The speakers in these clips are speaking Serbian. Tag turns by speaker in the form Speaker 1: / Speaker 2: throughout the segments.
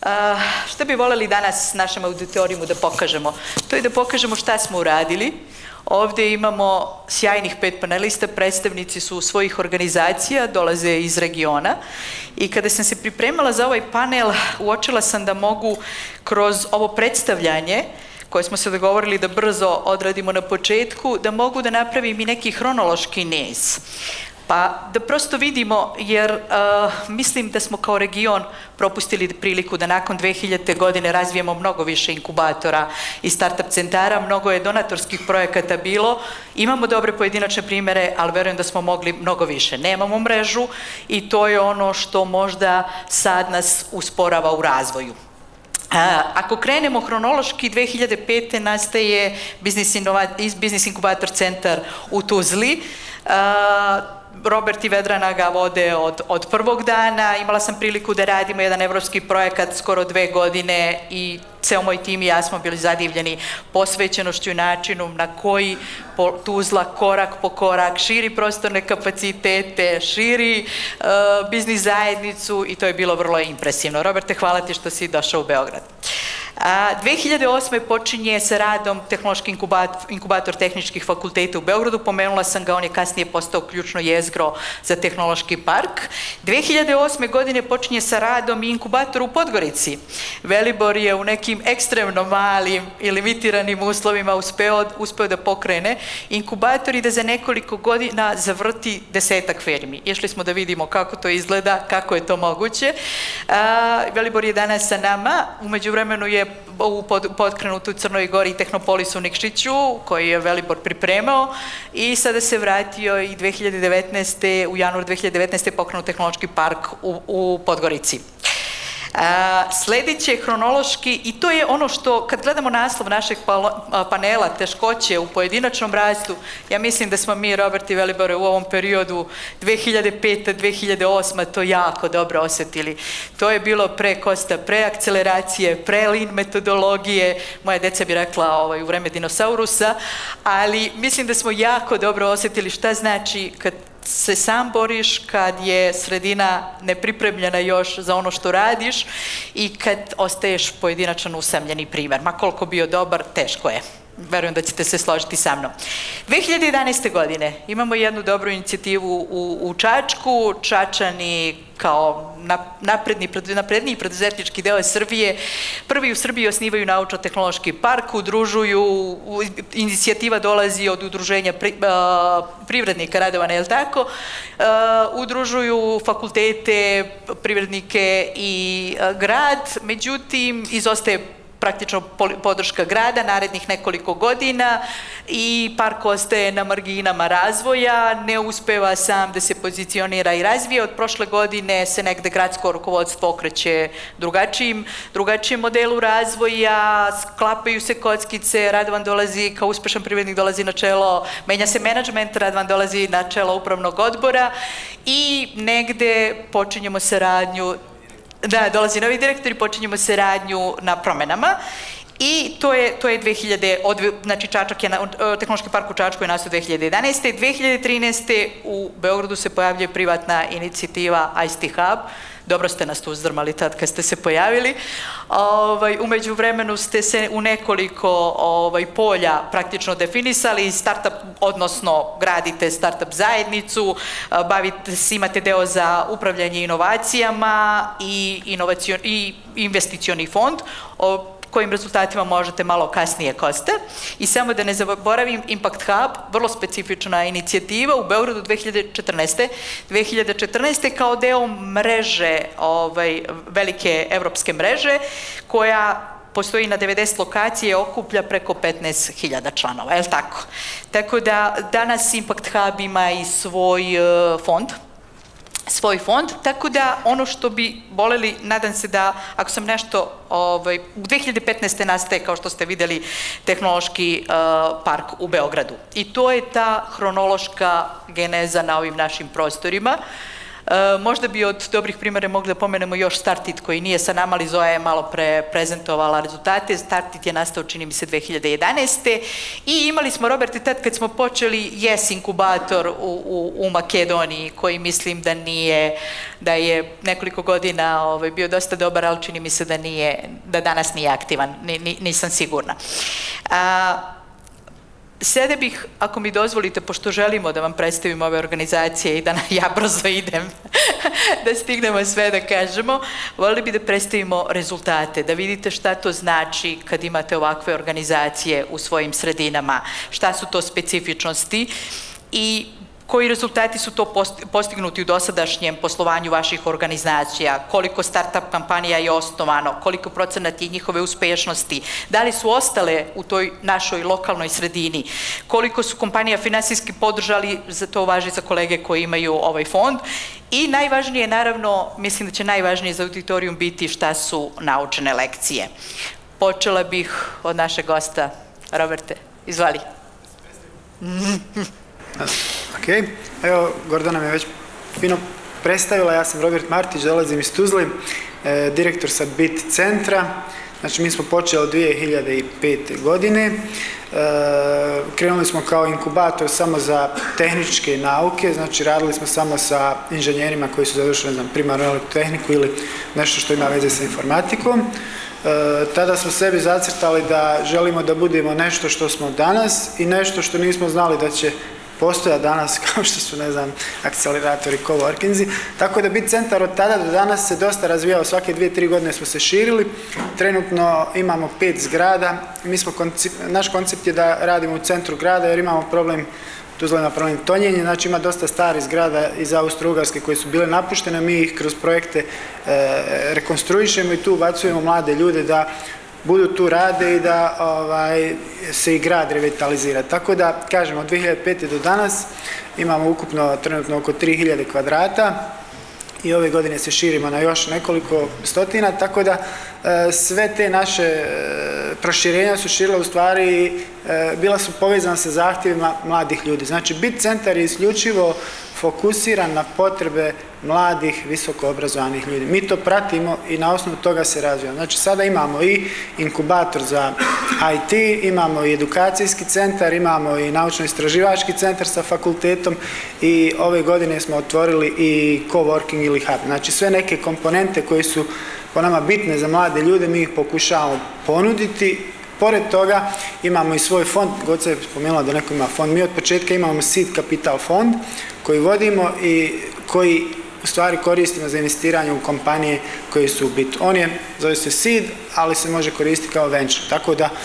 Speaker 1: Šta bi voljeli danas našem auditorijumu da pokažemo? To je da pokažemo šta smo uradili. Ovdje imamo sjajnih 5 panelista, predstavnici su svojih organizacija, dolaze iz regiona i kada sam se pripremala za ovaj panel, uočila sam da mogu kroz ovo predstavljanje, koje smo se dogovorili da brzo odradimo na početku, da mogu da napravim i neki hronološki niz. Pa da prosto vidimo, jer mislim da smo kao region propustili priliku da nakon 2000. godine razvijemo mnogo više inkubatora i startup centara, mnogo je donatorskih projekata bilo, imamo dobre pojedinačne primere, ali verujem da smo mogli mnogo više. Nemamo mrežu i to je ono što možda sad nas usporava u razvoju. Ako krenemo hronološki, 2005. nastaje Biznis inkubator centar u Tuzli. Robert i Vedrana ga vode od prvog dana. Imala sam priliku da radimo jedan evropski projekat skoro 2 godine i ceo moj tim i ja smo bili zadivljeni posvećenošću i načinu na koji Tuzla korak po korak širi prostorne kapacitete, širi biznis zajednicu i to je bilo vrlo impresivno. Roberte, hvala ti što si došao u Beograd. 2008. počinje sa radom tehnološki inkubator tehničkih fakulteta u Beogradu, pomenula sam ga, on je kasnije postao ključno jezgro za tehnološki park. 2008. godine počinje sa radom i inkubator u Podgorici. Velibor je u nekim ekstremno malim i limitiranim uslovima uspeo da pokrene inkubator i da za nekoliko godina zavrti 10-ak firmi. Išli smo da vidimo kako to izgleda, kako je to moguće. Velibor je danas sa nama, u međuvremenu je potkrenut u Crnoj Gori i Tehnopolisu u Nikšiću, koji je Velibor pripremao i sada se vratio i 2019. u januaru 2019. pokrenut tehnološki park u Podgorici. Sljedeće hronološki, i to je ono što, kad gledamo naslov našeg panela, teškoće u pojedinačnom rastu, ja mislim da smo mi, Robert i Velibore, u ovom periodu 2005-2008 to jako dobro osjetili. To je bilo pre kosta, pre akceleracije, pre lean metodologije, moja deca bi rekla u vreme dinosaurusa, ali mislim da smo jako dobro osjetili šta znači kad se sam boriš, kad je sredina nepripremljena još za ono što radiš i kad ostaješ pojedinačan usamljeni primer. Ma koliko bio dobar, teško je. Verujem da ćete se složiti sa mnom. 2011. godine imamo jednu dobru inicijativu u Čačku. Čačani kao napredniji preduzetnički deo Srbije prvi u Srbiji osnivaju naučno-tehnološki park, udružuju, inicijativa dolazi od udruženja privrednika Radovana, je li tako? Udružuju fakultete, privrednike i grad, međutim izostaje praktično podrška grada narednih nekoliko godina i park ostaje na marginama razvoja, ne uspeva sam da se pozicionira i razvije. Od prošle godine se negde gradsko rukovodstvo okreće drugačijem modelu razvoja, sklapaju se kockice, Radovan dolazi kao uspešan privrednik, dolazi na čelo, menja se menadžment, Radovan dolazi na čelo upravnog odbora i negde počinjemo saradnju. Da, dolazi novi direktor i počinjemo saradnju na promenama i to je 2000, znači Tehnološki park u Čačku je nastao 2011. 2013. u Beogradu se pojavljuje privatna inicijativa ICT Hub, dobro ste nas tu uzdrmali tad kad ste se pojavili. Umeđu vremenu ste se u nekoliko polja praktično definisali, startup, odnosno gradite startup zajednicu, imate deo za upravljanje inovacijama i investicioni fond, kojim rezultatima možete malo kasnije koste. I samo da ne zaboravim, Impact Hub, vrlo specifična inicijativa u Beogradu 2014. kao deo mreže, velike evropske mreže, koja postoji na 90 lokacije, okuplja preko 15.000 članova, je li tako? Tako da danas Impact Hub ima i svoj fond, tako da ono što bi voleli, nadam se da ako sam nešto, u 2015. nastaje, kao što ste videli, tehnološki park u Beogradu. I to je ta hronološka geneza na ovim našim prostorima. Možda bi od dobrih primjera mogli da pomenemo još Startit koji nije sa nama, ali Zoja je malo pre prezentovala rezultate. Startit je nastao, čini mi se, 2011. I imali smo, Robert, tad kad smo počeli Yes inkubator u Makedoniji, koji mislim da je nekoliko godina bio dosta dobar, ali čini mi se da danas nije aktivan, nisam sigurna. Sada bih, ako mi dozvolite, pošto želimo da vam predstavim ove organizacije i da ja brzo idem, da stignemo sve da kažemo, voljeli bi da predstavimo rezultate, da vidite šta to znači kad imate ovakve organizacije u svojim sredinama, šta su to specifičnosti i koji rezultati su to postignuti u dosadašnjem poslovanju vaših organizacija, koliko start-up kompanija je osnovano, koliko procenat je njihove uspešnosti, da li su ostale u toj našoj lokalnoj sredini, koliko su kompanija finansijski podržali, to važi za kolege koji imaju ovaj fond, i najvažnije, naravno, mislim da će najvažnije za auditorijum biti šta su naučene lekcije. Počela bih od našeg gosta. Roberte, izvali.
Speaker 2: Ok, evo Gordana me već fino predstavila, ja sam Robert Martić, dolazim iz Tuzle, direktor sa BIT centra. Znači mi smo počeli od 2005. godine, krenuli smo kao inkubator samo za tehničke nauke, znači radili smo samo sa inženjerima koji su završili, ne znam, primarnu elektrotehniku ili nešto što ima veze sa informatikom. Tada smo sebi zacrtali da želimo da budemo nešto što smo danas i nešto što nismo znali da će postoja danas, kao što su, ne znam, akceleratori, coworkingzi. Tako da BIT centar od tada do danas se dosta razvijao, svake 2-3 godine smo se širili. Trenutno imamo 5 zgrada. Naš koncept je da radimo u centru grada jer imamo problem, Tuzla ima problem tonjenja, znači ima dosta starih zgrada iz Austro-Ugarske koje su bile napuštene, mi ih kroz projekte rekonstruišemo i tu ubacujemo mlade ljude da budu tu rade i da se i grad revitalizira. Tako da, kažemo, od 2005. do danas imamo ukupno trenutno oko 3000 kvadrata i ove godine se širimo na još nekoliko stotina, tako da sve te naše proširenja su širile u stvari, bila su povezana sa zahtjevima mladih ljudi. Znači, BIT centar je isključivo fokusiran na potrebe mladih, visoko obrazovanih ljudi. Mi to pratimo i na osnovu toga se razvijamo. Znači, sada imamo i inkubator za IT, imamo i edukacijski centar, imamo i naučno-istraživački centar sa fakultetom i ove godine smo otvorili i coworking ili hub. Znači, sve neke komponente koje su po nama bitne za mlade ljude, mi ih pokušavamo ponuditi. Pored toga imamo i svoj fond, Goca je spomenula da neko ima fond, mi od početka imamo seed capital fond koji vodimo i koji u stvari koristimo za investiranje u kompanije koje su u BIT. On je, zove se seed, ali se može koristiti kao venture. Tako da,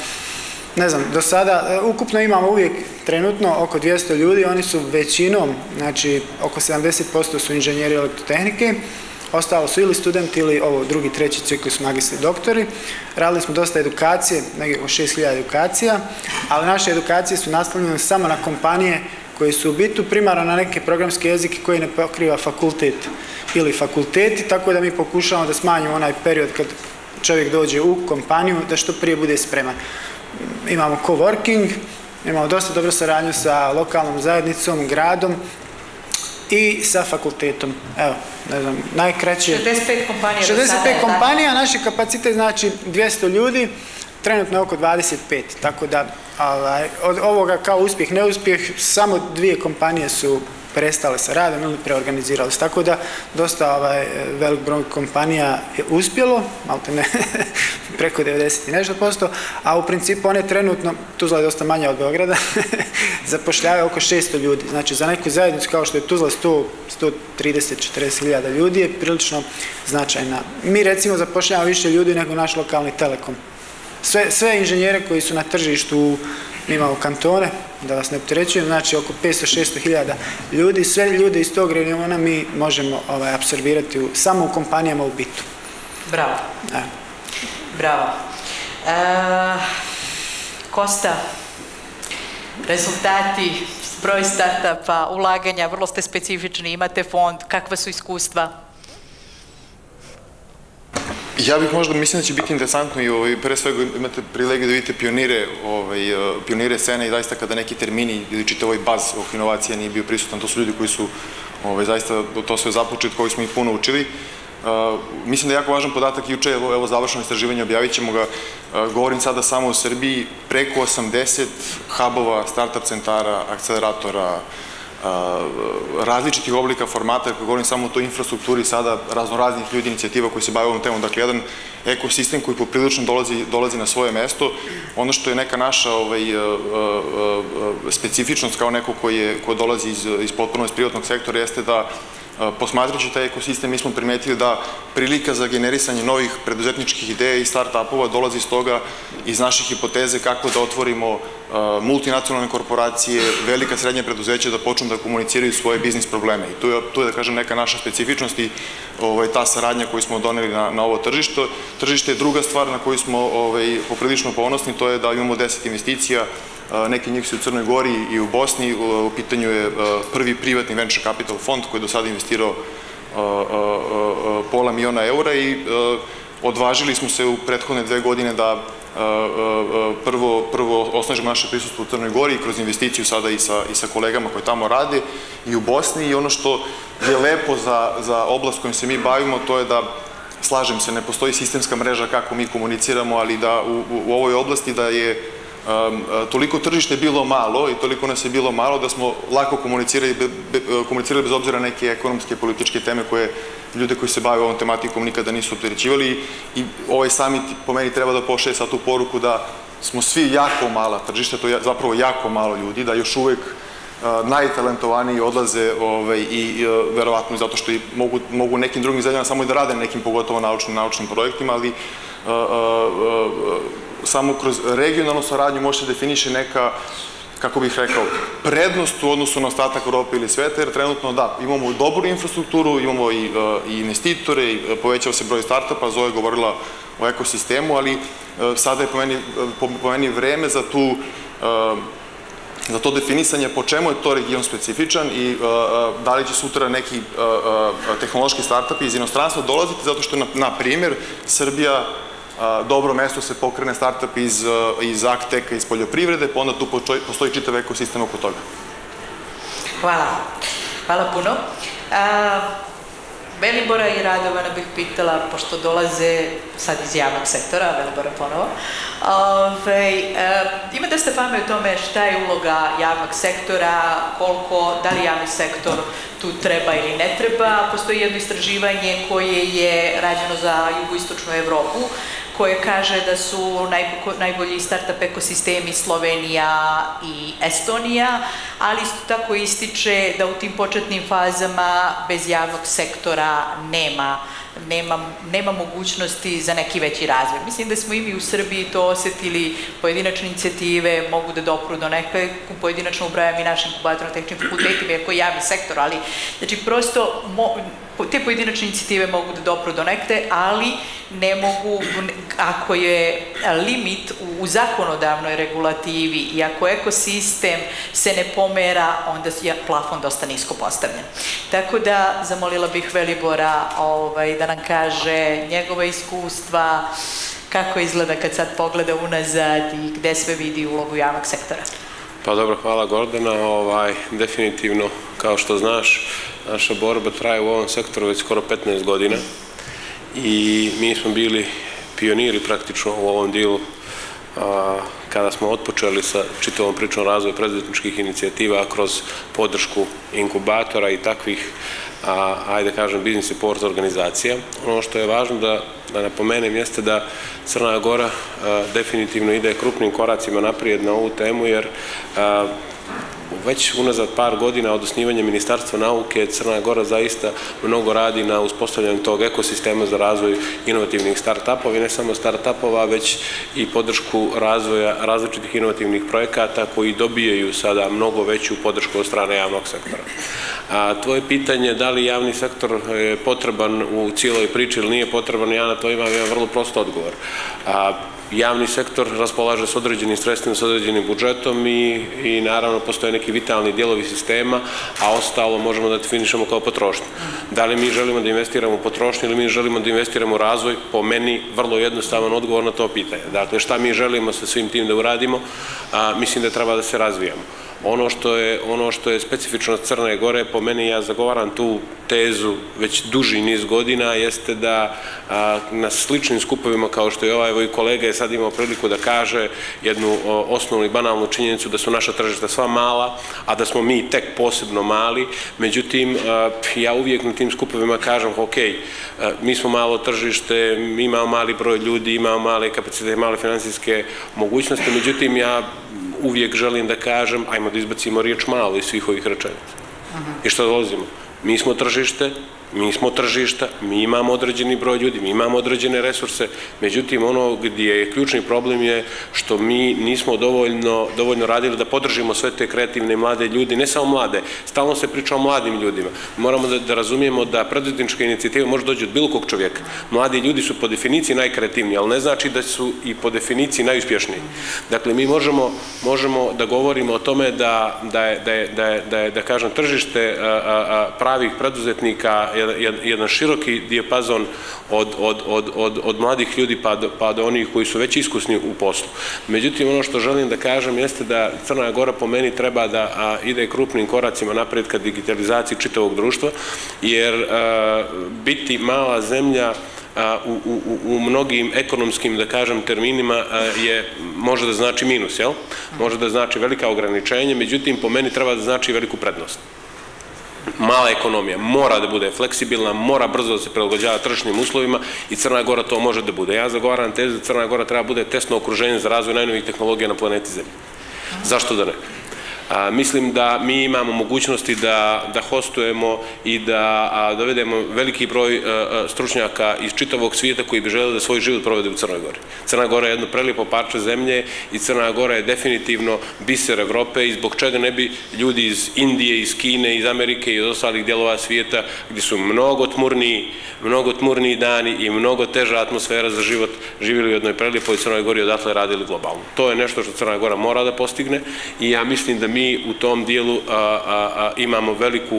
Speaker 2: ne znam, do sada, ukupno imamo uvijek trenutno oko 200 ljudi, oni su većinom, znači oko 70% su inženjeri elektrotehnike, ostalo su ili studenti ili drugi, treći ciklus magistri doktori. Radili smo dosta edukacije, negdje oko 6000 edukacija, ali naše edukacije su nastavljene samo na kompanije koje su u BIT-u, primarno na neke programske jezike koji ne pokriva fakultet ili fakulteti, tako da mi pokušavamo da smanjimo onaj period kad čovjek dođe u kompaniju, da što prije bude spreman. Imamo coworking, imamo dosta dobru saradnju sa lokalnom zajednicom, gradom i sa fakultetom. Evo, ne znam, najkraće...
Speaker 1: 65 kompanija.
Speaker 2: 65 kompanija, naš kapacitet znači 200 ljudi, trenutno je oko 25, tako da od ovoga kao uspjeh, neuspjeh, samo 2 kompanije su prestale sa radom ili preorganizirale se, tako da dosta velik broj kompanija je uspjelo, malo te ne, preko 90 i nešto %, a u principu one trenutno, Tuzla je dosta manja od Beograda, zapošljavaju oko 600 ljudi, znači za neku zajednicu kao što je Tuzla 130-40 hiljada ljudi je prilično značajna. Mi recimo zapošljavamo više ljudi nego naš lokalni Telekom. Sve inženjere koji su na tržištu, mi imamo kantone, da vas ne opterećujem, znači oko 500-600 hiljada ljudi, sve ljude iz tog regiona mi možemo apsorbirati samo u kompanijama u BIT-u.
Speaker 1: Bravo. Bravo. Kosta, rezultati, broj startupa, ulaganja, vrlo ste specifični, imate fond, kakva su iskustva?
Speaker 3: Ja bih možda, mislim da će biti interesantno i pre svega imate privilegiju da vidite pionire scene i zaista kada neki termini ili čitav ovaj baz oko inovacija nije bio prisutan, to su ljudi koji su zaista to sve započet koji smo ih puno učili. Mislim da je jako važan podatak, juče evo završeno istraživanje, objavit ćemo ga, govorim sada samo u Srbiji, preko 80 hubova, startup centara, akceleratora, različitih oblika formata, ako govorim samo o toj infrastrukturi sada raznoraznih ljudi, inicijativa koji se bave ovom temom, dakle jedan ekosistem koji poprilično dolazi na svoje mesto. Ono što je neka naša specifičnost kao neko ko dolazi iz potpuno iz privatnog sektora jeste da posmatrajući taj ekosistem mi smo primetili da prilika za generisanje novih preduzetničkih ideja i start-upova dolazi iz toga, iz naše hipoteze kako da otvorimo multinacionalne korporacije, velika srednja preduzeća da počnu da komuniciraju svoje biznis probleme. I tu je, da kažem, neka naša specifičnost i ta saradnja koju smo doneli na ovo tržište. Tržište je druga stvar na koju smo poprilično ponosni, to je da imamo 10 investicija, neki njih su u Crnoj Gori i u Bosni, u pitanju je prvi privatni venture capital fond koji je do sada investirao pola miliona eura i odvažili smo se u prethodne 2 godine da prvo osnažimo naše prisustvo u Crnoj Gori kroz investiciju sada i sa kolegama koji tamo rade i u Bosni i ono što je lepo za oblast kojom se mi bavimo to je da, slažem se, ne postoji sistemska mreža kako mi komuniciramo, ali da u ovoj oblasti da je toliko tržište bilo malo i toliko nas je bilo malo da smo lako komunicirali bez obzira na neke ekonomske, političke teme koje ljude koji se bave ovom tematikom nikada nisu opterećivali i ovaj summit po meni treba da pošalje sad tu poruku da smo svi jako mala tržišta, to je zapravo jako malo ljudi, da još uvek najtalentovaniji odlaze i verovatno zato što mogu nekim drugim zemljama samo i da rade na nekim pogotovo naučnim projektima, ali samo kroz regionalnu saradnju može se definiše neka, kako bih rekao, prednost u odnosu na ostatak Evrope ili sveta, jer trenutno da, imamo dobru infrastrukturu, imamo i investitore, povećao se broj startupa, Zoja je govorila o ekosistemu, ali sada je po meni vreme za to definisanje po čemu je to region specifičan i da li će sutra neki tehnološki startupi iz inostranstva dolaziti, zato što, na primjer, Srbija dobro mesto se pokrene startup iz akteka, iz poljoprivrede, pa onda tu postoji čitav ekosistem oko toga.
Speaker 1: Hvala. Hvala puno. Velibora i Radovana bih pitala, pošto dolaze sad iz javnog sektora, Velibora ponovo, ima dosta fame o tome šta je uloga javnog sektora, da li javni sektor tu treba ili ne treba. Postoji jedno istraživanje koje je rađeno za jugoistočnu Evropu, koje kaže da su najbolji startup ekosistemi Slovenija i Estonija, ali isto tako ističe da u tim početnim fazama bez javnog sektora nema mogućnosti za neki veći razvoj. Mislim da smo i mi u Srbiji to osetili, pojedinačne inicijative mogu da dopru do neke, pojedinačno ubrajam i našim inkubatorno-tehničkim fakultetima, iako je javni sektor, ali znači prosto te pojedinačne inicijative mogu da dopru do nekde, ali ne mogu, ako je limit u zakonodavnoj regulativi i ako ekosistem se ne pomera, onda je plafon dosta nisko postavljen. Tako da zamolila bih Velibora da nam kaže njegova iskustva, kako izgleda kad sad pogleda unazad i gde sve vidi ulogu javnog sektora.
Speaker 4: Pa dobro, hvala Gordana. Definitivno, kao što znaš, naša borba traje u ovom sektoru već skoro 15 godina i mi smo bili pioniri praktično u ovom dijelu kada smo otpočeli sa čitavom pričom razvoja preduzetničkih inicijativa kroz podršku inkubatora i takvih, ajde kažem, business support organizacija. Ono što je važno da napomenem jeste da Crna Gora definitivno ide krupnim koracima naprijed na ovu temu, jer već unazad par godina od osnivanja Ministarstva nauke Crna Gora zaista mnogo radi na uspostavljanju tog ekosistema za razvoj inovativnih start-upova i ne samo start-upova, već i podršku razvoja različitih inovativnih projekata koji dobijaju sada mnogo veću podršku od strane javnog sektora. Tvoje pitanje da li javni sektor je potreban u cijeloj priči ili nije potreban, ja na to imam jedan vrlo prost odgovor. Javni sektor raspolaže s određenim sredstvima, s određenim budžetom i naravno postoje neki vitalni dijelovi sistema, a ostalo možemo da definišemo kao potrošnju. Da li mi želimo da investiramo u potrošnju ili mi želimo da investiramo u razvoj, po meni vrlo jednostavan odgovor na to pitanje. Dakle, šta mi želimo sa svim tim da uradimo, mislim da treba da se razvijamo. Ono što je specifičnost Crne Gore, po meni, ja zagovaram tu tezu već duži niz godina, jeste da na sličnim skupovima kao što je ovaj kolega je sad imao priliku da kaže jednu osnovnu i banalnu činjenicu da su naša tržišta sva mala, a da smo mi tek posebno mali. Međutim, ja uvijek na tim skupovima kažem, ok, mi smo malo tržište, imamo mali broj ljudi, imamo male kapacitete, male finansijske mogućnosti, međutim, ja uvijek želim da kažem, ajmo da izbacimo riječ malo iz svih ovih rečenica. I što dolazimo? Mi smo tržište, mi smo tržišta, mi imamo određeni broj ljudi, mi imamo određene resurse, međutim ono gdje je ključni problem je što mi nismo dovoljno radili da podržimo sve te kreativne mlade ljudi, ne samo mlade, stalno se priča o mladim ljudima. Moramo da razumijemo da preduzetnička inicijativa može doći od bilo kog čovjeka. Mladi ljudi su po definiciji najkreativniji, ali ne znači da su i po definiciji najuspješniji. Dakle, mi možemo da govorimo o tome da je, da kažem, tržište pravih preduzetnika jedan široki dijapazon od mladih ljudi pa do onih koji su već iskusni u poslu. Međutim, ono što želim da kažem jeste da Crna Gora po meni treba da ide krupnim koracima naprijed ka digitalizaciji čitavog društva, jer biti mala zemlja u mnogim ekonomskim, da kažem, terminima može da znači minus, jel? Može da znači velika ograničenja, međutim, po meni treba da znači veliku prednost. Mala ekonomija mora da bude fleksibilna, mora brzo da se prilagođava tržišnim uslovima i Crna Gora to može da bude. Ja zagovaram tezu da Crna Gora treba da bude testno okruženje za razvoj najnovijih tehnologija na planeti Zemlji. Zašto da ne? Mislim da mi imamo mogućnosti da hostujemo i da dovedemo veliki broj stručnjaka iz čitavog svijeta koji bi želeli da svoj život provede u Crnoj Gori. Crna Gora je jedno prelijepo parče zemlje i Crna Gora je definitivno biser Evrope i zbog čega ne bi ljudi iz Indije, iz Kine, iz Amerike i od ostalih dijelova svijeta gdje su mnogo tmurniji dani i mnogo teža atmosfera za život živjeli u jednoj prelijepoj Crnoj Gori i odatle radili globalno. To je nešto što Crna Gora mora da postigne i ja mislim da mi u tom dijelu imamo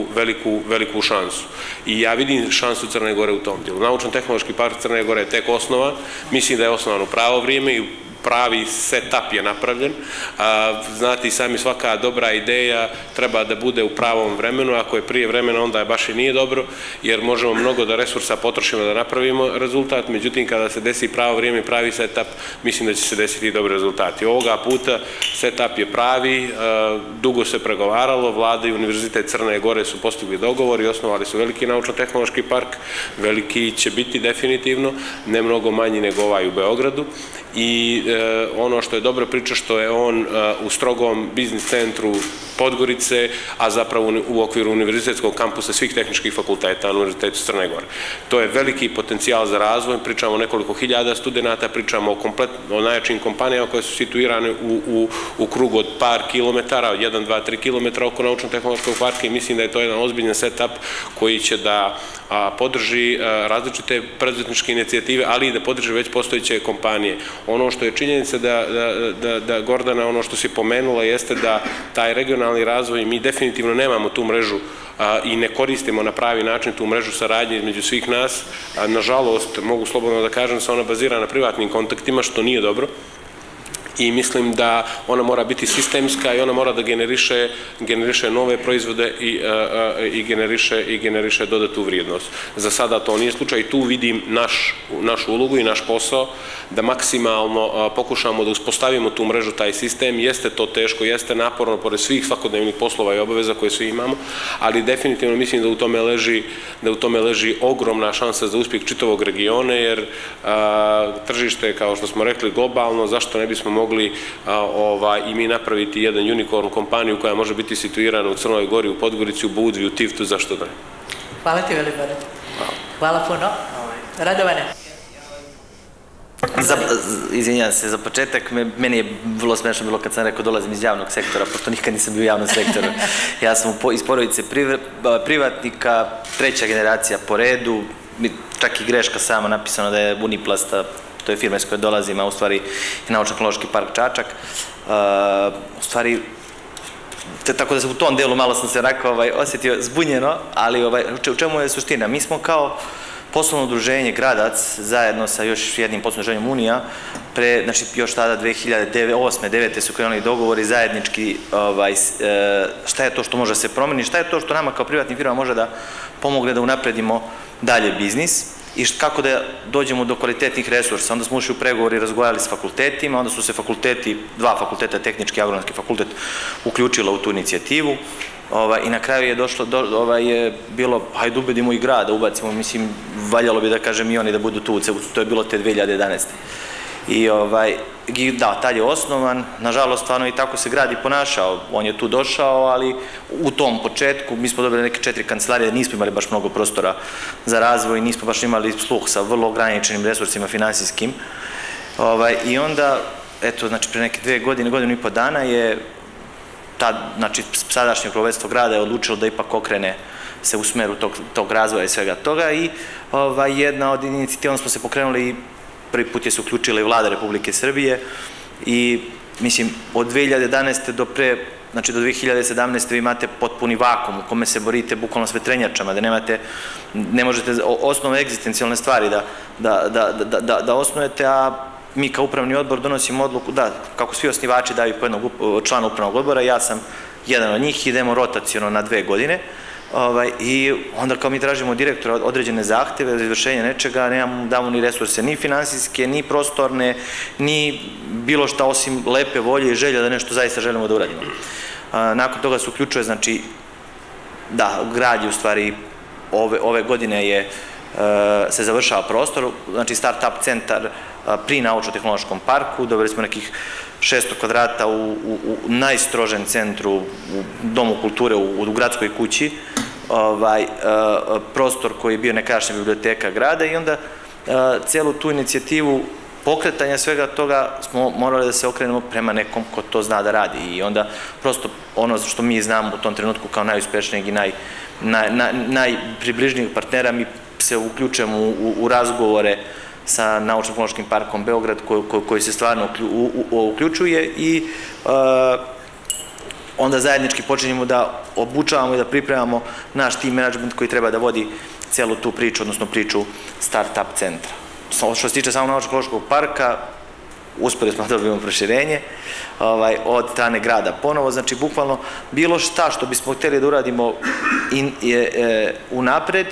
Speaker 4: veliku šansu. I ja vidim šansu Crne Gore u tom dijelu. Naučno-tehnološki park Crne Gore je tek osnovan. Mislim da je osnovan u pravo vrijeme i pravi setup je napravljen. Znate i sami, svaka dobra ideja treba da bude u pravom vremenu. Ako je prije vremena, onda je baš i nije dobro, jer možemo mnogo da resursa potrošimo da napravimo rezultat, međutim kada se desi pravo vrijeme i pravi setup, mislim da će se desiti i dobri rezultati. Ovoga puta setup je pravi, dugo se pregovaralo, vlada i Univerzitet Crne Gore su postigli dogovor i osnovali su veliki naučno-tehnološki park, veliki će biti definitivno, ne mnogo manji nego ovaj u Beogradu. I ono što je dobra priča što je on u strogom biznis centru Podgorice, a zapravo u okviru univerzitetskog kampusa svih tehničkih fakulteta na Univerzitetu Crne Gore. To je veliki potencijal za razvoj, pričamo o nekoliko hiljada studenta, pričamo o najjačim kompanijama koje su situirane u krugu od par kilometara, 1, 2, 3 kilometra oko naučno-tehnološkog parka i mislim da je to jedan ozbiljan setup koji će da podrži različite preduzetničke inicijative, ali i da podrži već postojeće kompanije. Ono što je činjenica da Gordana, ono što si pomenula, jeste da taj regionalni razvoj, mi definitivno nemamo tu mrežu i ne koristimo na pravi način tu mrežu saradnje između svih nas. Nažalost, mogu slobodno da kažem da se ona bazira na privatnim kontaktima, što nije dobro. I mislim da ona mora biti sistemska i ona mora da generiše nove proizvode i generiše dodatu vrijednost. Za sada to nije slučaj i tu vidim našu ulogu i naš posao da maksimalno pokušamo da uspostavimo tu mrežu, taj sistem. Jeste to teško, jeste naporno pored svih svakodnevnih poslova i obaveza koje svi imamo, ali definitivno mislim da u tome leži ogromna šansa za uspjeh čitavog regiona, jer tržište je, kao što smo rekli, globalno, zašto ne bismo mogli i mi napraviti jedan unicorn kompaniju koja može biti situirana u Crnoj Gori, u Podgorici, u Budvi, u Tivtu, zašto da ne?
Speaker 1: Hvala ti, Velibore. Hvala puno. Radovane.
Speaker 5: Izvinjam se, za početak, meni je vrlo smiješno bilo kad sam rekao dolazim iz javnog sektora, pošto nikad nisam bio u javnom sektoru. Ja sam iz porodice privatnika, 3. generacija po redu, čak i greška sama napisano da je Uniplasta, to je firma iz koje dolazim, a u stvari i naučno-tehnološki park Čačak. U stvari, tako da se u tom delu malo sam se onako osjetio zbunjeno, ali u čemu je suština? Mi smo kao poslovno udruženje Gradac zajedno sa još jednim poslovnim udruženjem Unija, znači još tada 2008-2009 su krenuli dogovori zajednički šta je to što može da se promeni, šta je to što nama kao privatnim firmama može da pomogne da unapredimo dalje biznis i kako da dođemo do kvalitetnih resursa. Onda smo ušli u pregovori i razgovarali s fakultetima, onda su se dva fakulteta, tehnički i agronomski fakultet, uključila u tu inicijativu i na kraju je došlo, je bilo, hajde ubedimo i grad da ubacimo, mislim, valjalo bi da kažem i oni da budu tu, to je bilo te 2011. I da, tad je osnovan, nažalost, stvarno i tako se grad i ponašao, on je tu došao, ali u tom početku mi smo dobili neke 4 kancelarije, nismo imali baš mnogo prostora za razvoj, nismo baš imali sluh sa vrlo ograničenim resursima finansijskim. I onda, eto, znači, pre neke 2 godine, godinu i po dana je znači, sadašnje rukovodstvo grada je odlučilo da ipak okrene se u smeru tog razvoja i svega toga i jedna od inicijativa smo se pokrenuli i prvi put je se uključila i vlada Republike Srbije i mislim od 2011. znači do 2017. vi imate potpuni vakum u kome se borite bukvalno s vetrenjačama, da ne možete osnovne egzistencijalne stvari da osnujete, a mi kao upravni odbor donosimo odluku, da, kako svi osnivači daju po jednog člana upravnog odbora, ja sam jedan od njih, idemo rotaciono na 2 godine i onda kao mi tražimo direktora određene zahteve za izvršenje nečega, damo ni resurse, ni finansijske, ni prostorne, ni bilo šta osim lepe volje i želja da nešto zaista želimo da uradimo. Nakon toga se uključuje, znači, da, grad je u stvari ove godine se završava prostor, znači start-up centar pri naučno-tehnološkom parku, dobili smo nekih 600 kvadrata u najstrožem centru, u Domu kulture, u gradskoj kući, prostor koji je bio nekadašnja biblioteka grada i onda celu tu inicijativu pokretanja svega toga smo morali da se okrenemo prema nekom ko to zna da radi i onda prosto ono što mi znamo u tom trenutku kao najuspešnijeg i najpribližnijeg partnera mi se uključujemo u razgovore sa Naučno-tehnološkim parkom Beograd koji se stvarno uključuje i onda zajednički počinjemo da obučavamo i da pripremamo naš team management koji treba da vodi celu tu priču, odnosno priču start-up centra. Što se tiče samo Naučno-tehnološkog parka, uspeli smo da dobijemo proširenje od strane grada ponovo, znači bukvalno bilo šta što bismo hteli da uradimo unapred,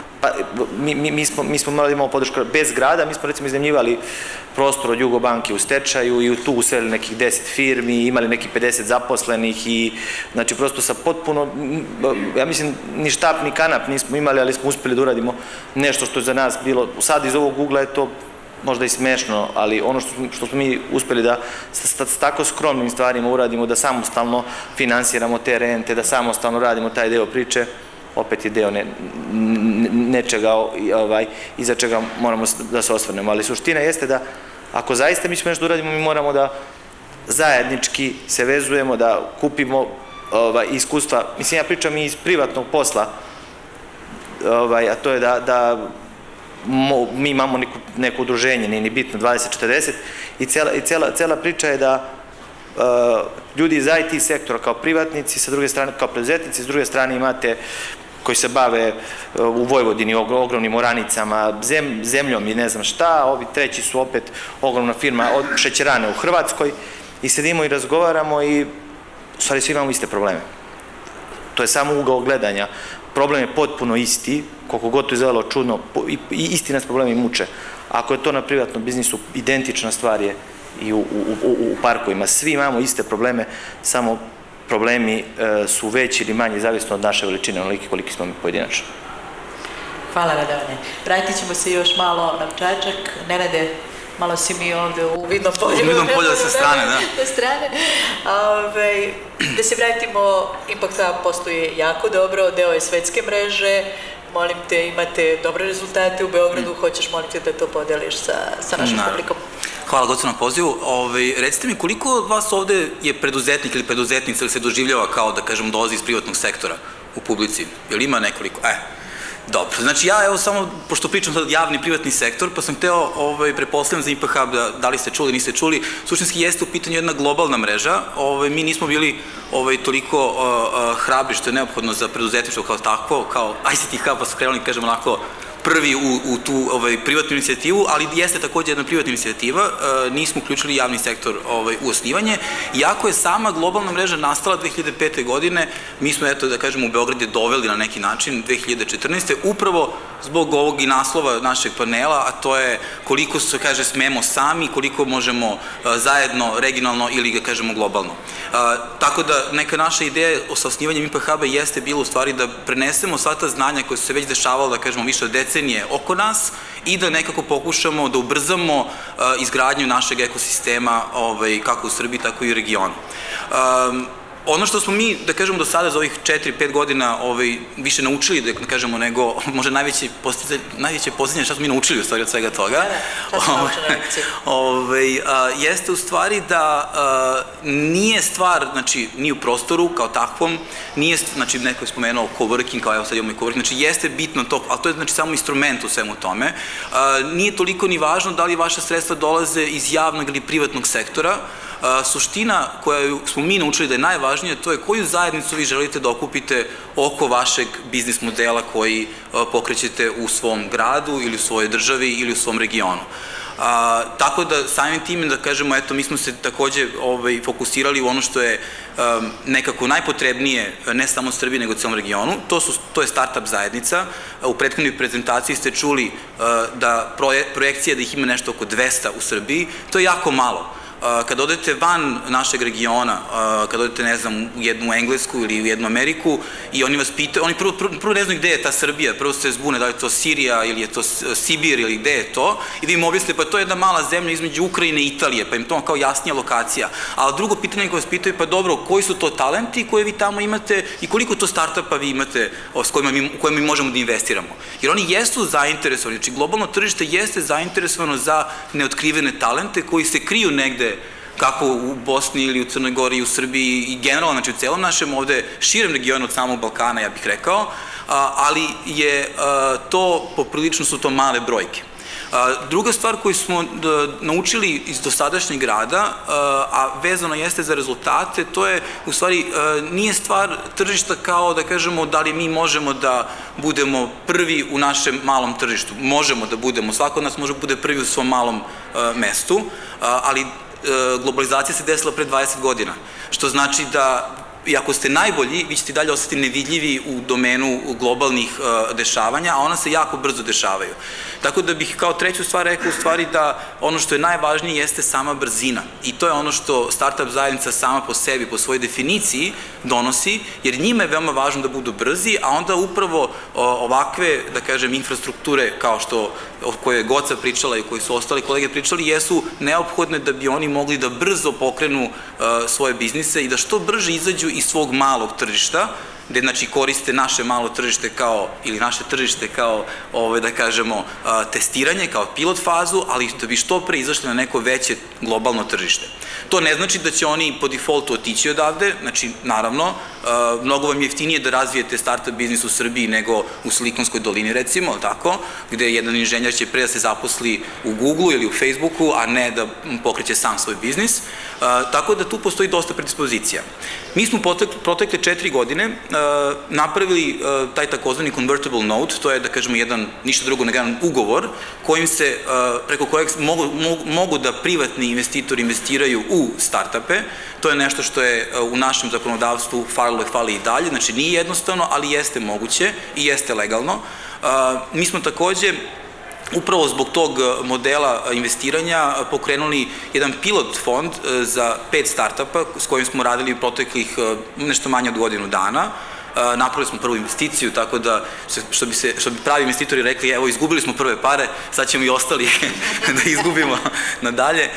Speaker 5: mi smo morali da imamo podršku bez grada, mi smo recimo iznajmljivali prostor od Jugobanke u stečaju i tu uselili nekih 10 firmi, imali nekih 50 zaposlenih i znači prosto sa potpuno, ja mislim ni štap ni kanap nismo imali, ali smo uspeli da uradimo nešto što je za nas bilo, sad iz ovog ugla je to možda i smešno, ali ono što smo mi uspeli da s tako skromnim stvarima uradimo, da samostalno finansiramo te rente, da samostalno radimo taj deo priče, opet je deo nečega iza čega moramo da se osvrnemo. Ali suština jeste da ako zaista mi ćemo nešto da uradimo, mi moramo da zajednički se vezujemo, da kupimo iskustva. Mislim, ja pričam i iz privatnog posla, a to je da mi imamo neko udruženje, nije ni bitno, 20-40, i cela priča je da ljudi iz IT sektora kao privatnici, sa druge strane kao preduzetnici, s druge strane imate koji se bave u Vojvodini ogromnim oranicama, zemljom i ne znam šta, ovi treći su opet ogromna firma od šećerane u Hrvatskoj i sedimo i razgovaramo i u stvari svi imamo iste probleme. To je samo ugao gledanja. Problem je potpuno isti, koliko god to izgledalo čudno, i isti nas problemi muče. Ako je to na privatnom biznisu, identična stvar je i u parkovima. Svi imamo iste probleme, samo problemi su veći ili manji, zavisno od naše veličine, onoliki koliki smo mi pojedinačno.
Speaker 1: Hvala, Radovane. Vratit ćemo se još malo na Čačak. Nenade, malo si mi ovde u vidnom polju.
Speaker 6: U vidnom polju sa strane, da.
Speaker 1: Sa strane. Da se vratimo, Impact Hub postoji jako dobro, deo je svetske mreže. Molim te, imate dobre rezultate u Beogradu, hoćeš, molim te da to podeliš sa našom publikom.
Speaker 6: Hvala gospodinu na pozivu. Recite mi, koliko od vas ovde je preduzetnik ili preduzetnica ili se doživljava kao, da kažem, dolazi iz privatnog sektora u publici? Je li ima nekoliko? Dobro. Znači ja, evo samo, pošto pričam sad javni privatni sektor, pa sam hteo, prepostavljam za Impact Hub, da li ste čuli, niste čuli, suštinski jeste u pitanju jedna globalna mreža, mi nismo bili toliko hrabri što je neophodno za preduzetništvo kao takvo, kao ICT Hub, pa smo krenuli, kažem, onako, prvi u tu privatnu inicijativu, ali jeste takođe jedna privatna inicijativa, nismo uključili javni sektor u osnivanje. Iako je sama globalna mreža nastala 2005. godine, mi smo, eto, da kažemo, u Beograd je doveli na neki način 2014. upravo zbog ovog i naslova našeg panela, a to je koliko se, kaže, smemo sami, koliko možemo zajedno, regionalno ili ga kažemo globalno. Tako da neka naša ideja sa osnivanjem IPA-huba jeste bilo u stvari da prenesemo sva ta znanja koje su se već dešavala, da kažemo, više od decenije oko nas i da nekako pokušamo da ubrzamo izgradnju našeg ekosistema kako u Srbiji, tako i u regionu. Ono što smo mi, da kažemo, do sada za ovih 4-5 godina više naučili, da kažemo, nego možda najveće posljednje šta smo mi naučili u stvari od svega toga, jeste u stvari da nije stvar, znači, ni u prostoru kao takvom, nije, znači, neko je spomenuo coworking, kao evo sad imamo i coworking, znači, jeste bitno to, ali to je, znači, samo instrument u svemu tome. Nije toliko ni važno da li vaše sredstva dolaze iz javnog ili privatnog sektora. Suština koju smo mi naučili da je najvažnija, to je koju zajednicu vi želite da okupite oko vašeg biznis modela koji pokrećete u svom gradu ili u svojoj državi ili u svom regionu. Tako da samim tim, da kažemo, eto, mi smo se takođe fokusirali u ono što je nekako najpotrebnije, ne samo u Srbiji, nego u celom regionu. To je startup zajednica. U prethodnoj prezentaciji ste čuli da projekcija da ih ima nešto oko 200 u Srbiji. To je jako malo. Kada odete van našeg regiona, kada odete, ne znam, u jednu Englesku ili u jednu Ameriku i oni vas pitaju, oni prvo ne znaju gde je ta Srbija, prvo se zbune da li je to Sirija ili je to Sibir ili gde je to i da im objasne pa to je jedna mala zemlja između Ukrajine i Italije, pa im to kao jasnija lokacija. A drugo pitanje koje vas pitaju, pa dobro, koji su to talenti koje vi tamo imate i koliko to startupa vi imate u kojima mi možemo da investiramo. Jer oni jesu zainteresovani, znači globalno tržište jeste zainteresovano za neotkrivene talente koji se kriju negde kako u Bosni ili u Crnoj Gori i u Srbiji i generalno, znači u celom našem ovde širem regionu od samog Balkana, ja bih rekao, ali je to, poprilično su to male brojke. Druga stvar koju smo naučili iz dosadašnjeg rada, a vezano jeste za rezultate, to je, u stvari, nije stvar tržišta kao, da kažemo, da li mi možemo da budemo prvi u našem malom tržištu. Možemo da budemo, svako od nas može da bude prvi u svom malom mestu, ali globalizacija se desila pre 20 godina, što znači da i ako ste najbolji, vi ćete dalje ostati nevidljivi u domenu globalnih dešavanja, a ona se jako brzo dešavaju. Tako da bih kao treću stvar rekao u stvari da ono što je najvažnije jeste sama brzina. I to je ono što startup zajednica sama po sebi, po svojoj definiciji donosi, jer njima je veoma važno da budu brzi, a onda upravo ovakve, da kažem, infrastrukture kao što o kojoj je Goca pričala i koji su ostali kolege pričali, jesu neophodne da bi oni mogli da brzo pokrenu svoje biznise i da što brže izađu iz svog malog tržišta, gde, znači, koriste naše malo tržište kao, ili naše tržište kao, da kažemo, testiranje, kao pilot fazu, ali da bi što pre izašli na neko veće globalno tržište. To ne znači da će oni po defaultu otići odavde, znači, naravno, mnogo vam je jeftinije da razvijete startup biznis u Srbiji nego u Silikonskoj dolini, recimo, tako, gde jedan inženjer će pre da se zaposli u Google ili u Facebooku, a ne da pokreće sam svoj biznis, tako da tu postoji dosta predispozicija. Mi smo protekle 4 godine napravili taj takozvani convertible note, to je, da kažemo, jedan, ništa drugo nego jedan ugovor kojim se, preko kojeg mogu da privatni investitori investiraju u startupe. To je nešto što je u našem zakonodavstvu fali i dalje, znači nije jednostavno, ali jeste moguće i jeste legalno. Mi smo takođe upravo zbog tog modela investiranja pokrenuli jedan pilot fond za 5 startupa s kojim smo radili u proteklih nešto manje od godinu dana. Napravili smo prvu investiciju, tako da, što bi pravi investitori rekli, evo, izgubili smo prve pare, sad ćemo i ostali da izgubimo nadalje.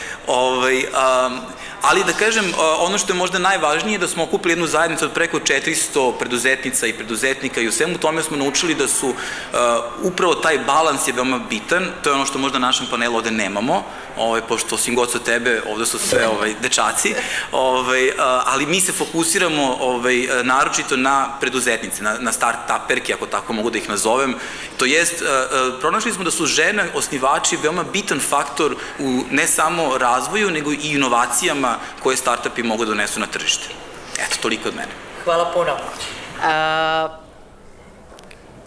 Speaker 6: Ali da kažem, ono što je možda najvažnije je da smo okupili jednu zajednicu od preko 400 preduzetnica i preduzetnika i u svemu tome smo naučili da su upravo taj balans je veoma bitan, to je ono što možda na našem panelu ovde nemamo, pošto osim Goco tebe, ovde su sve dečaci, ali mi se fokusiramo naročito na preduzetnice, na start-uperke, ako tako mogu da ih nazovem, to jest, pronašli smo da su žene osnivači veoma bitan faktor u ne samo razvoju, nego i inovacijama koje startupi mogu da donesu na tržište. Eto, toliko od mene.
Speaker 1: Hvala puno.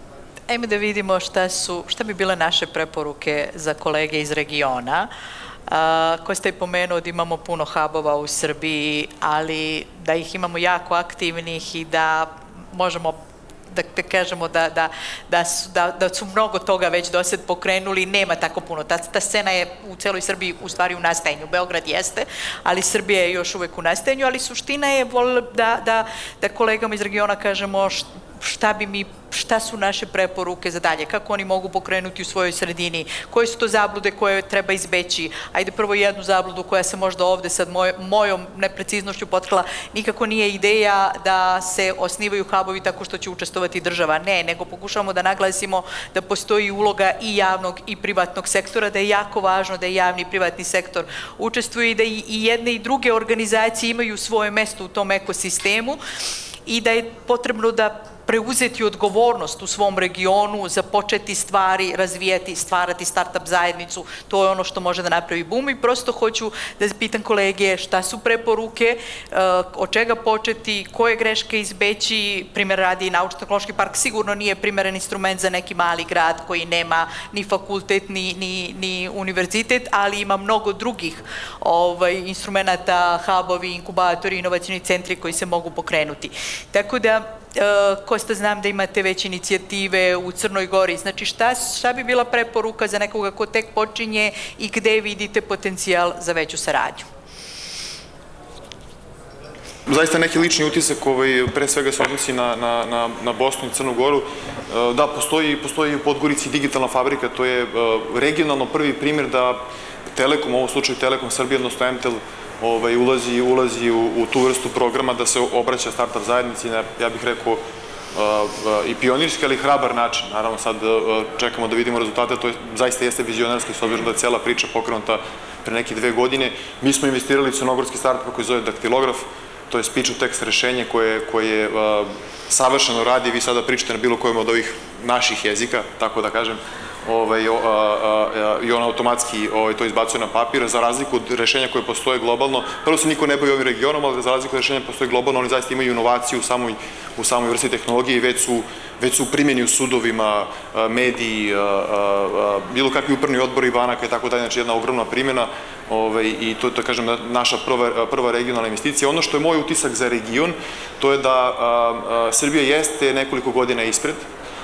Speaker 1: Ajme da vidimo šta bi bile naše preporuke za kolege iz regiona. Ko ste i pomenuo da imamo puno hubova u Srbiji, ali da ih imamo jako aktivnih i da možemo da kažemo da su mnogo toga već do sad pokrenuli, nema tako puno. Ta scena je u celoj Srbiji u stvari u nastajanju. Beograd jeste, ali Srbija je još uvek u nastajanju, ali suština je da kolegama iz regiona kažemo šta su naše preporuke za dalje, kako oni mogu pokrenuti u svojoj sredini, koje su to zablude koje treba izbeći. Ajde prvo jednu zabludu koja se možda ovde sad mojom nepreciznošću potkrala, nikako nije ideja da se osnivaju hubovi tako što će učestovati država, ne, nego pokušavamo da naglasimo da postoji uloga i javnog i privatnog sektora, da je jako važno da je javni i privatni sektor učestvuju i da i jedne i druge organizacije imaju svoje mesto u tom ekosistemu i da je potrebno da preuzeti odgovornost u svom regionu, započeti stvari, razvijati, stvarati start-up zajednicu, to je ono što može da napravi boom i prosto hoću da pitam kolege šta su preporuke, od čega početi, koje greške izbeći, primjer radi Naučno-tehnološki park sigurno nije primjeren instrument za neki mali grad koji nema ni fakultet, ni univerzitet, ali ima mnogo drugih instrumenta, hubovi, inkubatori, inovacioni centri koji se mogu pokrenuti. Tako da, Kosta, znam da imate već inicijative u Crnoj Gori, znači šta bi bila preporuka za nekoga ko tek počinje i gde vidite potencijal za veću saradnju?
Speaker 3: Zaista neki lični utisak pre svega se odnosi na Bosnu i Crnu Goru. Da, postoji u Podgorici digitalna fabrika, to je regionalno prvi primjer da Telekom, u ovom slučaju Telekom Srbije, odnosno MTEL, ulazi u tu vrstu programa da se obraća start-up zajednici na, ja bih rekao, i pionirski, ali hrabar način. Naravno, sad čekamo da vidimo rezultate, to zaista jeste vizionarski, s obzirom da je cela priča pokrenuta pre neke 2 godine. Mi smo investirali u crnogorski start-up koji zove Daktilograf, to je speech-to-text rešenje koje savršeno radi, vi sada pričate na bilo kojem od ovih naših jezika, tako da kažem, i on automatski to izbacuje na papir, za razliku od rešenja koje postoje globalno. Prvo se niko ne boji ovim regionom, ali za razliku od rešenja postoje globalno, oni zaista imaju inovaciju u samoj vrsti tehnologije i već su u primjeni u sudovima, mediji, bilo kakvi upravni odbori banaka i tako dalje, znači jedna ogromna primjena i to je, kažem, naša prva regionalna investicija. Ono što je moj utisak za region, to je da Srbija jeste nekoliko godina ispred,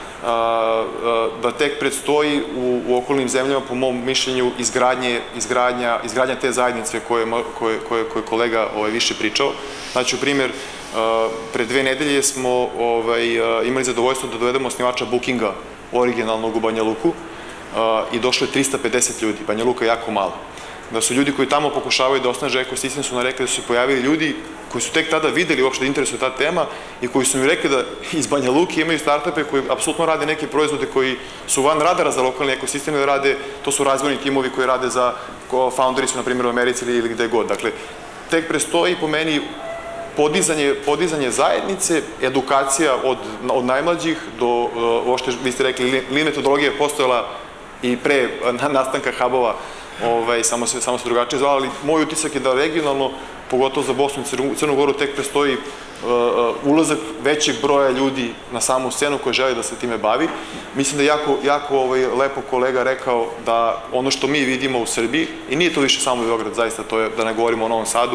Speaker 3: da tek predstoji u okolnim zemljama, po mom mišljenju, izgradnja te zajednice koje je kolega više pričao. Znači, u primjer, pre 2 nedelje smo imali zadovoljstvo da dovedemo osnivača Bookinga originalnog u Banja Luku i došlo je 350 ljudi. Banja Luka je jako mala. Da su ljudi koji tamo pokušavaju da osnaže ekosistem su nam rekli da su se pojavili ljudi koji su tek tada videli uopšte da interesuje ta tema i koji su mi rekli da iz Banja Luke imaju startupe koji apsolutno rade neke proizvode koji su van radara za lokalni ekosistem i rade, to su razvojni timovi koji rade za founderi su, na primjer, u Americi ili gde god. Dakle, tek prestoji po meni podizanje zajednice, edukacija od najmlađih do, uopšte vi ste rekli, lean metodologija je postojala i pre nastanka hubova, samo se drugačije zvala, ali moj utisak je da regionalno, pogotovo za Bosnu i Crnu Goru, tek prestoji ulazak većeg broja ljudi na samu scenu koji želi da se time bavi. Mislim da je jako lepo kolega rekao da ono što mi vidimo u Srbiji, i nije to više samo Beograd, zaista, to je, da ne govorimo o Novom Sadu,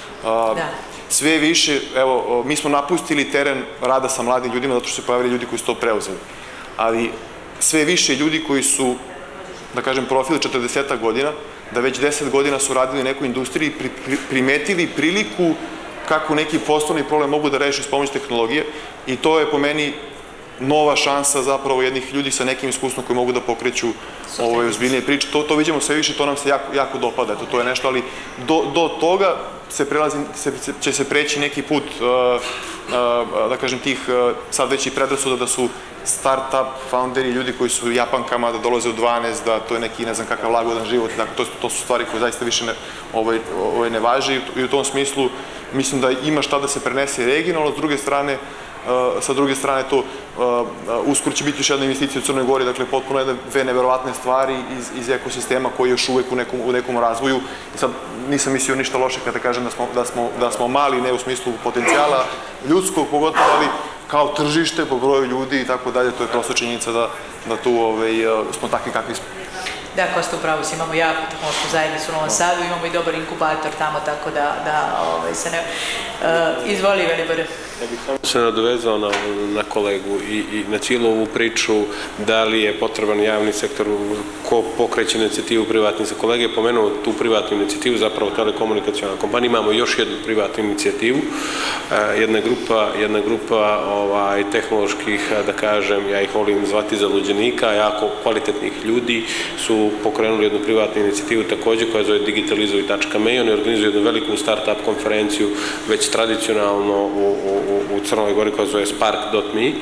Speaker 3: sve više, evo, mi smo napustili teren rada sa mladim ljudima zato što su se pojavili ljudi koji su to preuzeli. Ali sve više ljudi koji su, da kažem, profil 40 godina, da već 10 godina su radili u nekoj industriji, primetili priliku kako neki poslovni problem mogu da reši s pomoću tehnologije i to je po meni nova šansa zapravo jednih ljudi sa nekim iskustvom koji mogu da pokreću ozbiljnije priče. To vidimo sve više, to nam se jako dopada, to je nešto, ali do toga će se preći neki put, da kažem, tih sad već i predrasuda da su start-up founderi, ljudi koji su u Japankama, da dolaze u 12, da to je neki ne znam kakav lagodan život, to su stvari koje zaista više ne važe i u tom smislu mislim da ima šta da se prenese regionalno, sa druge strane to uskoro će biti još jedna investicija u Crnoj Gori, dakle potpuno dve neverovatne stvari iz ekosistema koji je još uvek u nekom razvoju. Sad nisam mislio ništa loše kada kažem da smo mali, ne u smislu potencijala ljudskog pogotovo, ali kao tržište po broju ljudi i tako dalje, to je prosto činjenica da tu smo takvi kakvi smo.
Speaker 1: Da, Kosta, upravo si, imamo jako tehnološku zajednicu u Novom Sadu, imamo i dobar inkubator tamo, tako da se ne... Izvoli, Velibore.
Speaker 4: Ja bih samo se nadovezao na kolegu i na cijelu ovu priču da li je potreban javni sektor, ko pokreće inicijativu privatni. Za kolege je pomenuo tu privatnu inicijativu, zapravo telekomunikacijona kompanija. Imamo još jednu privatnu inicijativu. Jedna grupa tehnoloških, da kažem, ja ih volim zvati zaluđenika, jako kvalitetnih ljudi su pokrenuli jednu privatnu inicijativu također koja zove digitalizuj.me i oni organizuju jednu veliku start-up konferenciju već tradicionalno u Crnoj Gori koja zove Spark.me.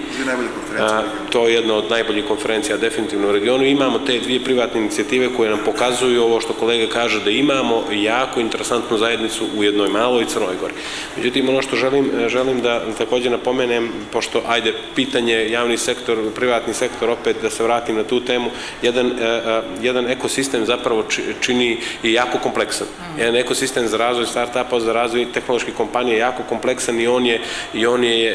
Speaker 4: To je jedna od najboljih konferencija definitivno u regionu. Imamo te dvije privatne inicijative koje nam pokazuju ovo što kolega kaže da imamo jako interesantnu zajednicu u jednoj maloj Crnoj Gori. Međutim, ono što želim da također napomenem, pošto, ajde, pitanje javni sektor, privatni sektor, opet da se vratim na tu temu, jedan ekosistem zapravo čini i jako kompleksan. Jedan ekosistem za razvoj start-upa, za razvoj tehnoloških kompanija je jako kompleksan i on je,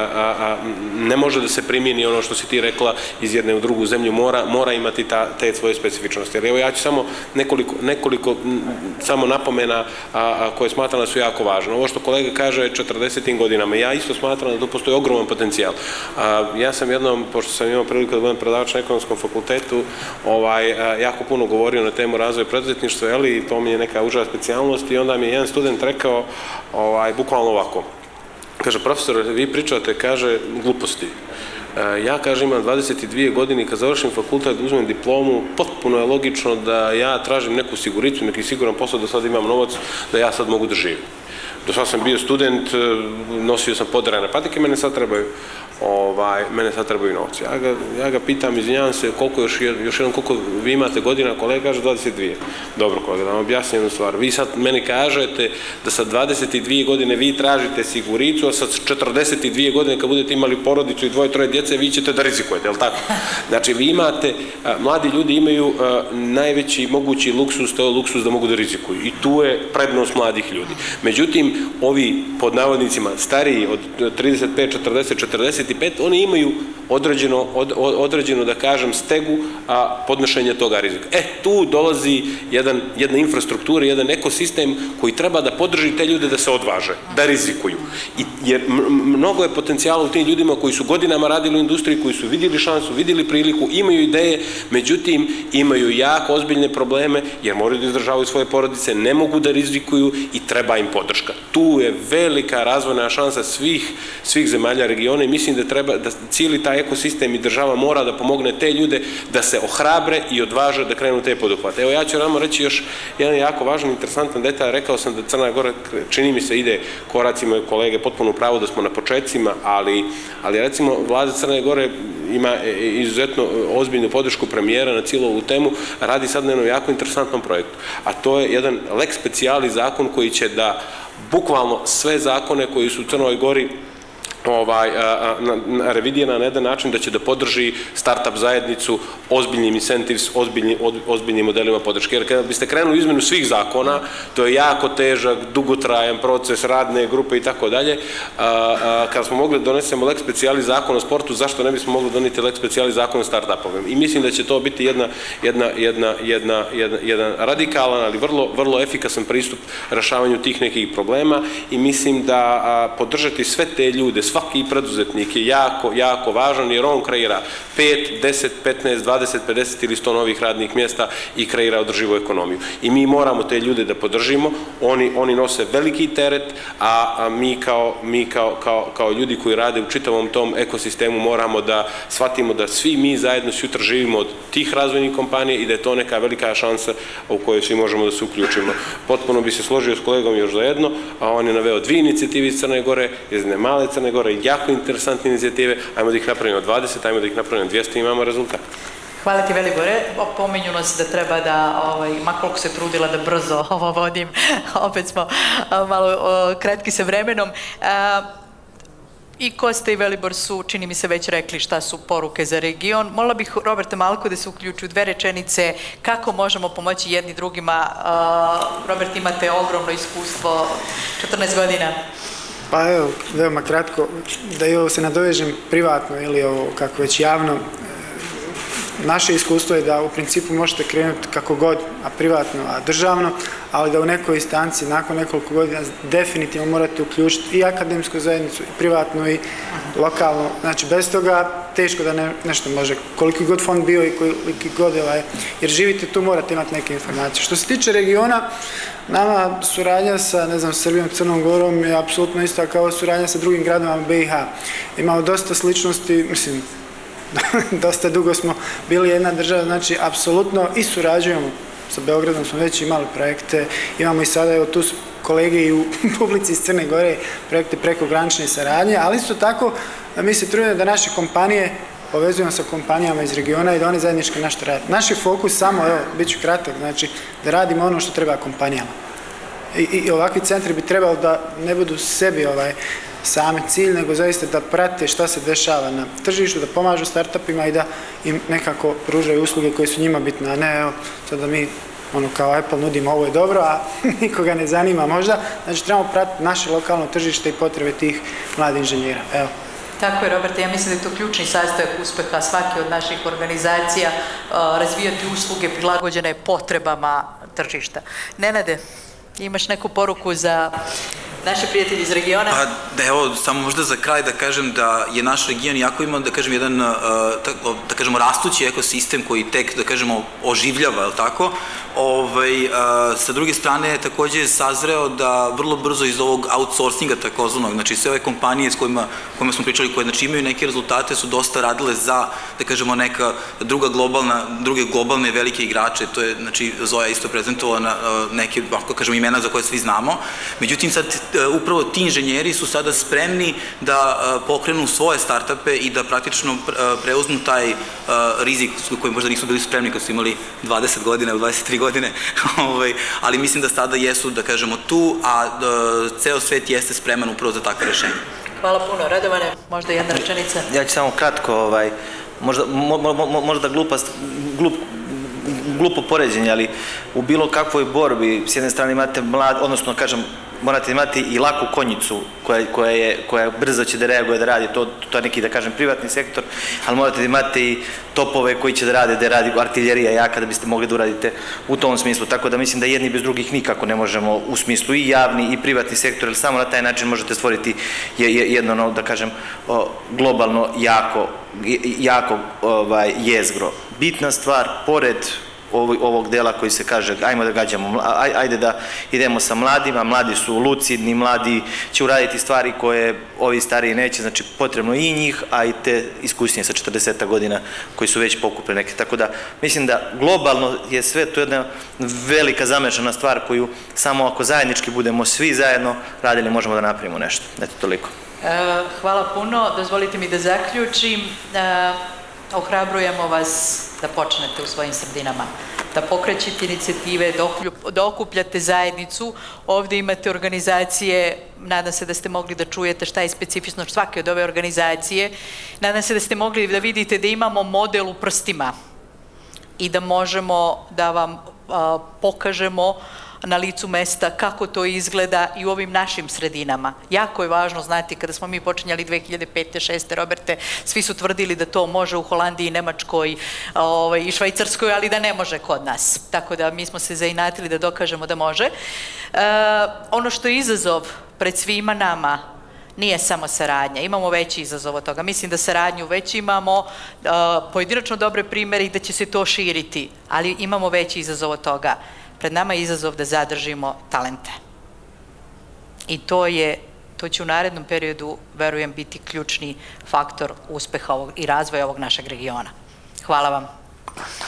Speaker 4: ne može da se primijeni ono što si ti rekla iz jedne u drugu zemlju, mora imati te svoje specifičnosti. Evo ja ću samo nekoliko samo napomena koje smatram da su jako važne. Ovo što kolega kaže 40. godinama, ja isto smatram da tu postoji ogroman potencijal. Ja sam jednom, pošto sam imao priliku da budem predavač na ekonomskom fakultetu, jako puno govorio na temu razvoja preduzetništva, i to mi je neka uža specijalnost i onda mi je jedan student rekao bukvalno ovako. Kaže, profesor, vi pričate, kaže, gluposti. Ja, kaže, imam 22 godine i kad završim fakultet, uzmem diplomu, potpuno je logično da ja tražim neku siguricu, neki siguran posao, da sad imam novac, da ja sad mogu da živim. Do sad sam bio student, nosio sam poderane patike, mene sad trebaju novci. Ja ga pitam, izvinjavam se, koliko još jednom, koliko vi imate godina, kolega kaže 22. Dobro, kolega, da vam objasnim jednu stvar. Vi sad meni kažete da sa 22 godine vi tražite siguricu, a sa 42 godine kad budete imali porodicu i 2-3 djece, vi ćete da rizikujete, je li tako? Znači, vi imate, mladi ljudi imaju najveći mogući luksus, to je luksus da mogu da rizikuju. I tu je prednost mladih ljudi. Međutim, ovi, pod stariji od 35, 40, 45, oni imaju određenu, da kažem, stegu podnošenja toga rizika. Tu dolazi jedna infrastruktura, jedan ekosistem koji treba da podrži te ljude da se odvaže, da rizikuju. Jer mnogo je potencijala u tim ljudima koji su godinama radili u industriji, koji su vidjeli šansu, vidjeli priliku, imaju ideje, međutim, imaju jako ozbiljne probleme, jer moraju da izdržavaju svoje porodice, ne mogu da rizikuju i treba im podrška. Tu je velika razvojna šansa svih zemalja regiona i mislim da treba, da cijeli taj ekosistem i država mora da pomogne te ljude da se ohrabre i odvaže da krenu te poduhvate. Evo ja ću vam reći još jedan jako važan, interesantan detalj. Rekao sam da Crna Gora, čini mi se, ide koracima, kolege, potpuno pravo da smo na početcima, ali recimo vlada Crne Gore ima izuzetno ozbiljnu podršku premijera na cijelu ovu temu, radi sad na jednom jako interesantnom projektu, a to je jedan lex speciali zakon koji će da bukvalno sve zakone koji su u Crnoj Gori revidirana na jedan način da će da podrži start-up zajednicu ozbiljnim incentives, ozbiljnim modelima podrške. Jer kada biste krenuli u izmenu svih zakona, to je jako težak, dugotrajan proces, radne grupe i tako dalje. Kada smo mogli da donesemo lex speciali zakon o sportu, zašto ne bismo mogli doneti lex speciali zakon o start-upovima? I mislim da će to biti jedan radikalan, ali vrlo efikasan pristup rešavanju tih nekih problema i mislim da podržati sve te ljude, svaki preduzetnik je jako važan jer on kreira 5, 10, 15, 20, 50 ili 100 novih radnih mjesta i kreira održivu ekonomiju. I mi moramo te ljude da podržimo, oni nose veliki teret, a mi kao ljudi koji rade u čitavom tom ekosistemu moramo da shvatimo da svi mi zajedno sutra živimo od tih razvojnih kompanija i da je to neka velika šansa u kojoj svi možemo da se uključimo. Potpuno bi se složio s kolegom još za jedno, a on je naveo 2 inicijative iz Crne Gore, iz jedne male Crne Gore, jako interesantne inicijative, ajmo da ih napravimo 20, ajmo da ih napravimo 200 i imamo rezultat.
Speaker 1: Hvala ti, Velibore. Pominju nas da treba da, makoliko se trudila da brzo ovo vodim, opet smo malo kratki sa vremenom. I Kosta i Velibor su, čini mi se, već rekli šta su poruke za region. Molila bih Roberta Malko da se uključi u 2 rečenice kako možemo pomoći jedni drugima. Robert, imate ogromno iskustvo, 14 godina.
Speaker 2: Pa evo, veoma kratko, da i ovo se nadovežem privatno ili ovo kako već javno, naše iskustvo je da u principu možete krenuti kako god, a privatno, a državno, ali da u nekoj instanci nakon nekoliko godina definitivno morate uključiti i akademsku zajednicu, i privatnu, i lokalnu. Znači, bez toga teško da nešto može, koliki god fond bio i koliki god, jer živite tu, morate imati neke informacije. Što se tiče regiona, nama suradnja sa, ne znam, Srbijom, Crnom Gorom je apsolutno isto kao suradnja sa drugim gradovima BiH. Imamo dosta sličnosti, mislim, dosta dugo smo bili jedna država, znači apsolutno i surađujemo. Sa Belgradom smo već imali projekte, imamo i sada, evo tu su kolege i u publici iz Crne Gore, projekte prekogranične saradnje, ali isto tako da mi se trudimo da naše kompanije povezujemo sa kompanijama iz regiona i da one zajednički nešto rade. Naš je fokus samo, evo, bit ću kratak, znači da radimo ono što treba kompanijama. I ovakvi centri bi trebalo da ne budu sebi sami cilj, nego zaista da prate šta se dešava na tržištu, da pomažu startupima i da im nekako pružaju usluge koje su njima bitne, a ne evo, sad da mi kao Apple nudimo ovo je dobro, a nikoga ne zanima možda. Znači, trebamo pratiti naše lokalno tržište i potrebe tih mladih inženjera. Evo.
Speaker 1: Tako je, Robert, ja mislim da je to ključni sastojak uspeha svake od naših organizacija, razvijati usluge prilagođene potrebama tržišta. Nenade, imaš neku poruku za naše prijatelji iz regiona?
Speaker 6: Pa, da evo, samo možda za kraj da kažem da je naš region jako ima, da kažem, jedan, da kažemo, rastući ekosistem koji tek, da kažemo, oživljava, je li tako? Sa druge strane je takođe sazreo da vrlo brzo iz ovog outsourcinga takozvanog, znači sve ove kompanije s kojima smo pričali, koje znači imaju neke rezultate, su dosta radile za, da kažemo, neka druge globalne velike igrače, to je, znači, Zoja isto prezentovala neke, ako kažemo, imena za koje svi znamo. Međutim, sad upravo ti inženjeri su sada spremni da pokrenu svoje startupe i da praktično preuzmu taj rizik koji možda nisu bili spremni kad su imali 20 godina, 23 godine, ali mislim da sada jesu, da kažemo, tu, a ceo svet jeste spreman upravo za takve rešenje.
Speaker 1: Hvala puno. Radovane, možda jedna rečenica?
Speaker 5: Ja ću samo kratko, možda glupo poređenje, ali u bilo kakvoj borbi s jedne strane imate odnosno, kažem, morate imati i laku konjicu koja brzo će da reaguje, da radi, to je neki, da kažem, privatni sektor, ali morate imati i topove koji će da radi artiljerija jaka da biste mogli da uradite u tom smislu, tako da mislim da jedni bez drugih nikako ne možemo u smislu i javni i privatni sektor, jer samo na taj način možete stvoriti jedno, da kažem, globalno jako jezgro. Bitna stvar, pored ovog dela koji se kaže ajmo da gađamo, ajde da idemo sa mladima, mladi su lucidni, mladi će uraditi stvari koje ovi stariji neće, znači potrebno i njih, a i te iskusnije sa 40 godina koji su već pokupili neke, tako da mislim da globalno je sve to jedna velika zamešana stvar koju samo ako zajednički budemo svi zajedno radili možemo da napravimo nešto. Eto, toliko.
Speaker 1: Hvala puno, dozvolite mi da zaključim. Ohrabrujemo vas da počnete u svojim sredinama, da pokrećete inicijative, da okupljate zajednicu. Ovde imate organizacije, nadam se da ste mogli da čujete šta je specifično svake od ove organizacije, nadam se da ste mogli da vidite da imamo model u prstima i da možemo da vam pokažemo na licu mesta kako to izgleda i u ovim našim sredinama. Jako je važno znati, kada smo mi počinjali 2005. 2006. Roberte, svi su tvrdili da to može u Holandiji, Nemačkoj i Švajcarskoj, ali da ne može kod nas. Tako da mi smo se zainatili da dokažemo da može. Ono što je izazov pred svima nama nije samo saradnja, imamo veći izazov od toga. Mislim da saradnju već imamo, pojedinačno dobre primere i da će se to širiti, ali imamo veći izazov od toga. Pred nama je izazov da zadržimo talente. I to će u narednom periodu, verujem, biti ključni faktor uspeha i razvoja ovog našeg regiona. Hvala vam.